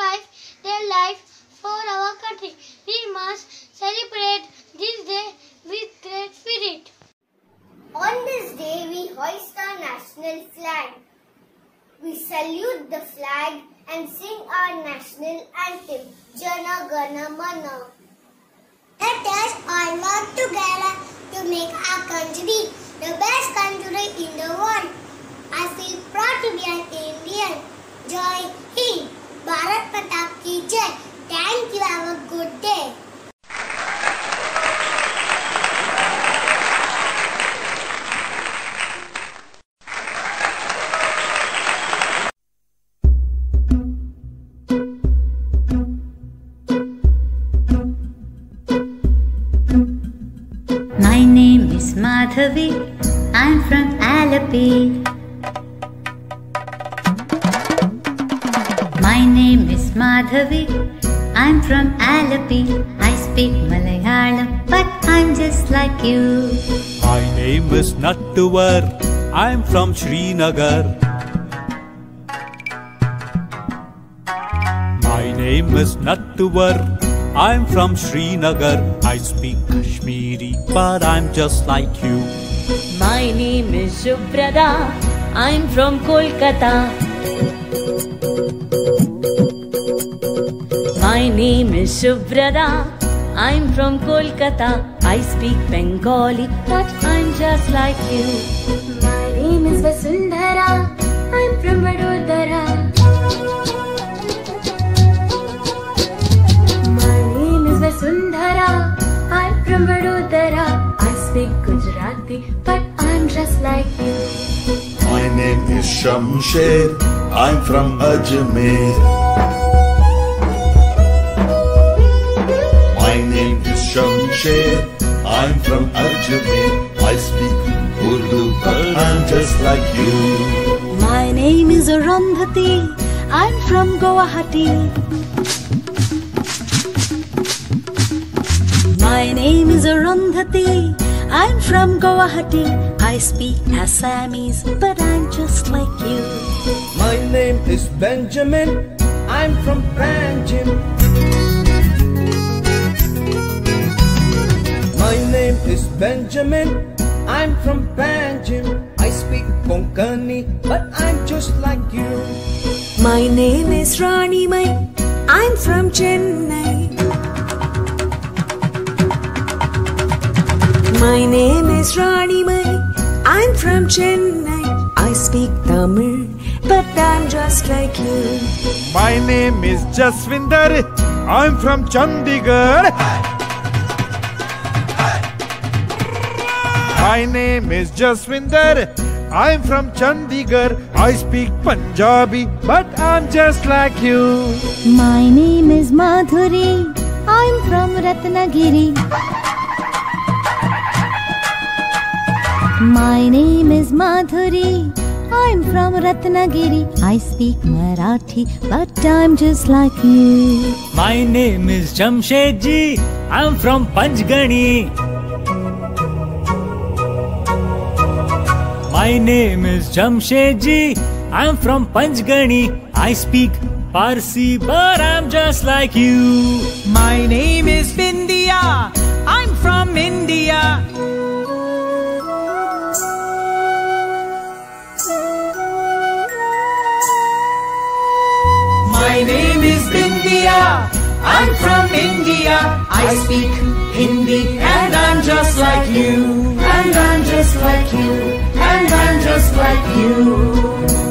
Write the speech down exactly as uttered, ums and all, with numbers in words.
sacrifice their life for our country. We must celebrate this day with great spirit. On this day, we hoist our national flag. We salute the flag and sing our national anthem, Jana Gana Mana. Let us all work together to make our country the best country in the world. I feel proud to be an Indian. Jai Hind, Bharat Mata ki Jai. Thank you. Have a good day. My name is Madhavi, I'm from Alleppey. My name is Madhavi, I'm from Alleppey. I speak Malayalam, but I'm just like you. My name is Nattuvar, I'm from Srinagar. My name is Nattuvar, I'm from Srinagar. I speak Kashmiri, but I'm just like you. My name is Shubhrada, I'm from Kolkata. My name is Shubhrada, I'm from Kolkata. I speak Bengali, but I'm just like you. My name is Vasundhara, I'm from Vadodara. My name is Vasundhara, I'm from Vadodara. I speak Gujarati, but I'm just like you. My name is Shamsher, I'm from Ajmer. My name is Shamsher, I'm from Ajmer. I speak Urdu, but I'm just like you. My name is Arundhati, I'm from Guwahati. My name is Arundhati, I'm from Guwahati. I speak Assamese, but I'm just like you. My name is Benjamin, I'm from Panjim. My name is Benjamin, I'm from Panjim. I speak Konkani, but I'm just like you. My name is Rani Mai, I'm from Chennai. My name is Rani Mai, I'm from Chennai. I speak Tamil, but I'm just like you. My name is Jaswinder, I'm from Chandigarh. My name is Jaswinder, I'm from Chandigarh. I speak Punjabi, but I'm just like you. My name is Madhuri, I'm from Ratnagiri. My name is Madhuri, I'm from Ratnagiri. I speak Marathi, but I'm just like you. My name is Jamshedji, I'm from Panchgani. My name is Jamshedji, I'm from Panchgani. I speak Parsi, but I'm just like you. My name is Bindiya, I'm from India. My name is Bindiya, I'm from India. I speak Hindi, and I'm just like you. And I'm just like you. And I'm just like you.